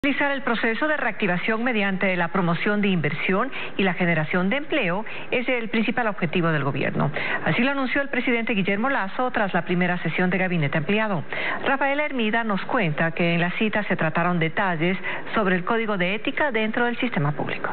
Realizar el proceso de reactivación mediante la promoción de inversión y la generación de empleo es el principal objetivo del gobierno. Así lo anunció el presidente Guillermo Lasso tras la primera sesión de gabinete ampliado. Rafael Hermida nos cuenta que en la cita se trataron detalles sobre el código de ética dentro del sistema público.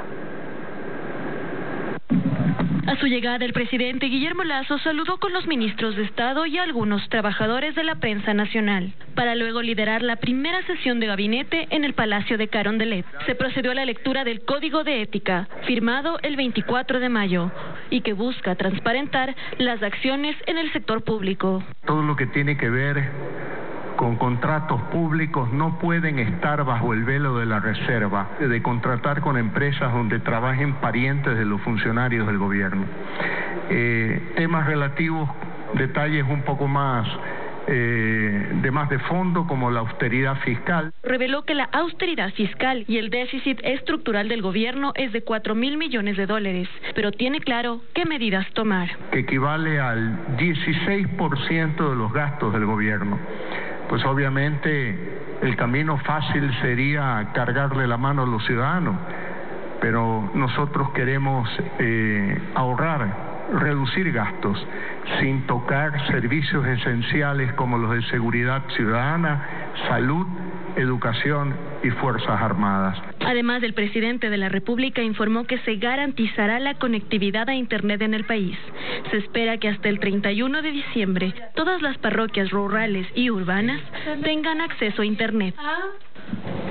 A su llegada, el presidente Guillermo Lasso saludó con los ministros de Estado y algunos trabajadores de la prensa nacional, para luego liderar la primera sesión de gabinete en el Palacio de Carondelet. Se procedió a la lectura del Código de Ética, firmado el 24 de mayo, y que busca transparentar las acciones en el sector público. Todo lo que tiene que ver con contratos públicos no pueden estar bajo el velo de la reserva, de contratar con empresas donde trabajen parientes de los funcionarios del gobierno. Temas relativos, detalles un poco más de fondo, como la austeridad fiscal. Reveló que la austeridad fiscal y el déficit estructural del gobierno es de 4.000 millones de dólares, pero tiene claro qué medidas tomar. Que equivale al 16% de los gastos del gobierno. Pues obviamente el camino fácil sería cargarle la mano a los ciudadanos, pero nosotros queremos ahorrar, reducir gastos, sin tocar servicios esenciales como los de seguridad ciudadana, salud, educación y Fuerzas Armadas. Además, el presidente de la República informó que se garantizará la conectividad a Internet en el país. Se espera que hasta el 31 de diciembre todas las parroquias rurales y urbanas tengan acceso a Internet.